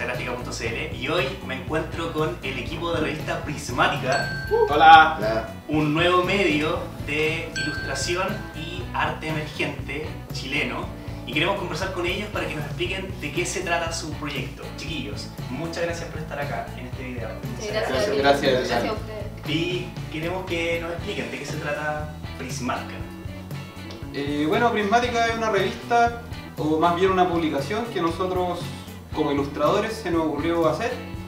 mesagráfica.cl, y hoy me encuentro con el equipo de revista Prismática. Hola. Hola. Un nuevo medio de ilustración y arte emergente chileno, y queremos conversar con ellos para que nos expliquen de qué se trata su proyecto. Chiquillos, muchas gracias por estar acá en este video. Sí, Gracias. Gracias a ustedes. Y queremos que nos expliquen de qué se trata Prismática. Bueno, Prismática es una revista, o más bien una publicación que nosotros como ilustradores se nos ocurrió hacer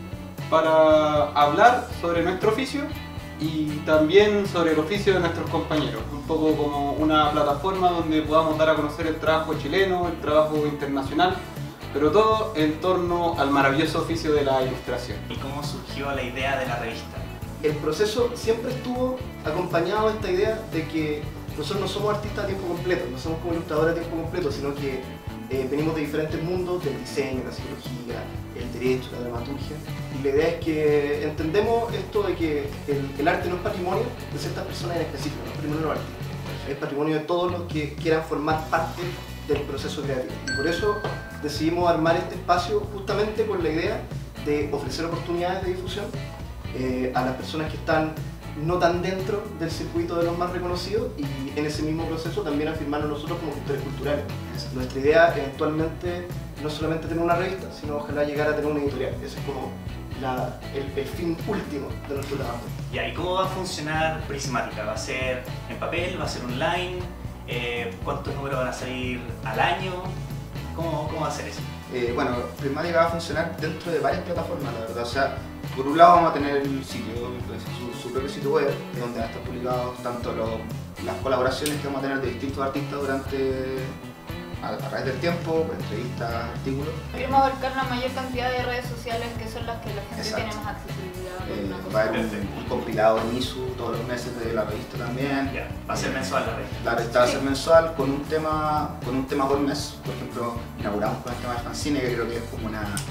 para hablar sobre nuestro oficio y también sobre el oficio de nuestros compañeros. Un poco como una plataforma donde podamos dar a conocer el trabajo chileno, el trabajo internacional, pero todo en torno al maravilloso oficio de la ilustración. ¿Y cómo surgió la idea de la revista? El proceso siempre estuvo acompañado de esta idea de que nosotros no somos artistas a tiempo completo, no somos como ilustradores a tiempo completo, sino que venimos de diferentes mundos, del diseño, la psicología, el derecho, la dramaturgia. Y la idea es que entendemos esto de que el arte no es patrimonio de ciertas personas en específico, no es patrimonio de los artistas, es patrimonio de todos los que quieran formar parte del proceso creativo. Y por eso decidimos armar este espacio justamente con la idea de ofrecer oportunidades de difusión a las personas que están no tan dentro del circuito de los más reconocidos, y en ese mismo proceso también afirmarnos nosotros como gestores culturales. Nuestra idea eventualmente no solamente tener una revista, sino ojalá llegar a tener una editorial. Ese es como el fin último de nuestro trabajo. ¿Y cómo va a funcionar Prismática? ¿Va a ser en papel? ¿Va a ser online? ¿Cuántos números van a salir al año? ¿Cómo va a ser eso? Bueno, Prismática va a funcionar dentro de varias plataformas, la verdad. O sea, por un lado vamos a tener el sitio, su propio sitio web, donde van a estar publicados tanto las colaboraciones que vamos a tener de distintos artistas a través del tiempo, entrevistas, artículos. Queremos abarcar una mayor cantidad de redes sociales que son las que la gente Exacto. tiene más accesibilidad. Una cosa Va a haber un compilado en ISU todos los meses de la revista también. Ya, va a ser mensual la revista. La revista va a ser mensual con un tema por mes. Por ejemplo, inauguramos con el tema del fanzine, que creo que es como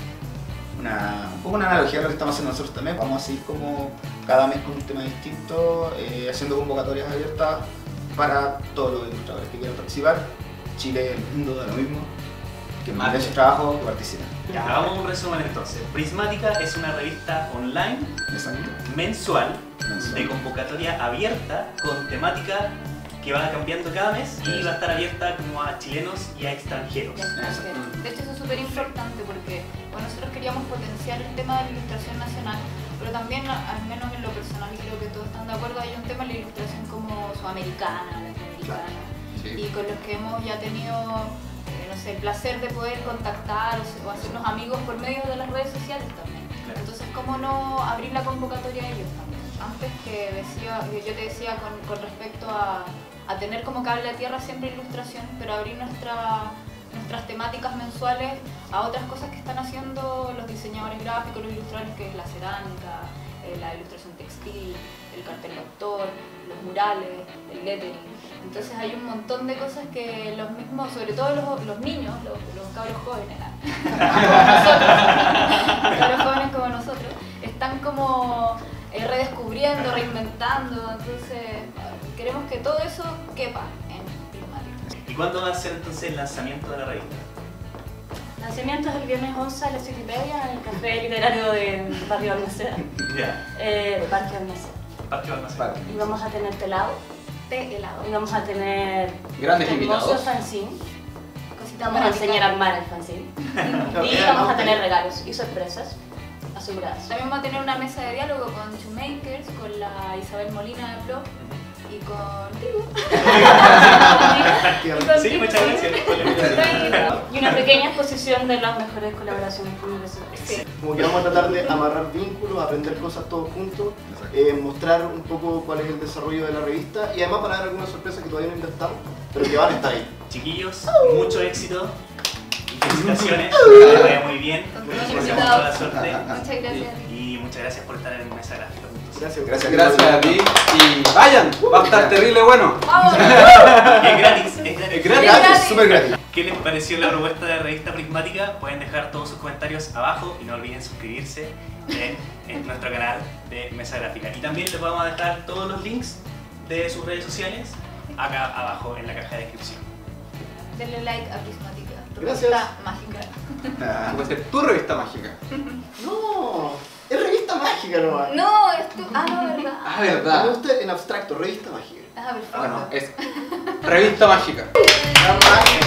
un poco una analogía a lo que estamos haciendo nosotros también. Vamos a seguir como cada mes con un tema distinto, haciendo convocatorias abiertas para todos los ilustradores que quieran participar. Chile, el mundo, da lo mismo. Que manden su trabajo, que participen. Ya, hagamos un resumen entonces. Prismática es una revista online, Exacto. mensual, de convocatoria abierta, con temática que va cambiando cada mes, y va a estar abierta como a chilenos y a extranjeros. De hecho, eso es súper importante porque nosotros queríamos potenciar el tema de la ilustración nacional, pero también, al menos en lo personal, y creo que todos están de acuerdo, hay un tema en la ilustración como sudamericana, latinoamericana, y con los que hemos ya tenido no sé, el placer de poder contactar o hacernos amigos por medio de las redes sociales también. Claro. Entonces, ¿cómo no abrir la convocatoria a ellos también? Antes yo te decía con respecto a tener como cable a tierra siempre ilustración, pero abrir nuestras temáticas mensuales a otras cosas que están haciendo los diseñadores gráficos, los ilustradores, que es la cerámica, la ilustración textil, el cartel de autor, los murales, el lettering. Entonces hay un montón de cosas que los mismos, sobre todo los niños, los cabros jóvenes, los cabros jóvenes como nosotros, están como redescubriendo, reinventando. Entonces queremos que todo eso quepa en Prismática. ¿Y cuándo va a ser entonces el lanzamiento de la revista? Lanzamiento es el viernes 11 a las 7:30 en el Café Literario de Barrio Balmaceda. Ya, De Parque Balmaceda. Parque Balmaceda. Y vamos a tener té helado. Y vamos a tener Grandes hermosos invitados. fanzine. Cositas Vamos a mágicas. enseñar a armar el fanzine. Y vamos a tener regalos y sorpresas aseguradas. También vamos a tener una mesa de diálogo con Shoemakers, con la Isabel Molina de Blog y contigo. Sí, muchas gracias. Y una pequeña exposición de las mejores colaboraciones que hemos recibido. Sí. Como que vamos a tratar de amarrar vínculos, aprender cosas todos juntos, mostrar un poco cuál es el desarrollo de la revista, y además para dar algunas sorpresas que todavía no inventamos, pero que van a estar ahí. Chiquillos, mucho éxito y felicitaciones, que les vaya muy bien, les deseamos toda la suerte, Muchas gracias. y muchas gracias por estar en Mesa Gráfica. Gracias. Gracias a ti y vayan, va a estar terrible bueno. ¡Vamos! Y es gratis, es gratis. Es gratis. Gracias, súper gratis. ¿Qué les pareció la propuesta de la revista Prismática? Pueden dejar todos sus comentarios abajo y no olviden suscribirse en nuestro canal de Mesa Gráfica. Y también les vamos a dejar todos los links de sus redes sociales acá abajo en la caja de descripción. Denle like a Prismática, tu Gracias. revista mágica. Ah, Puede ser tu revista mágica. No, es revista mágica nomás. No, es tu... Ah, no, verdad. Ah, A mí me verdad. gusta en abstracto, revista mágica. Ah, perfecto. Bueno, es revista mágica. La mágica.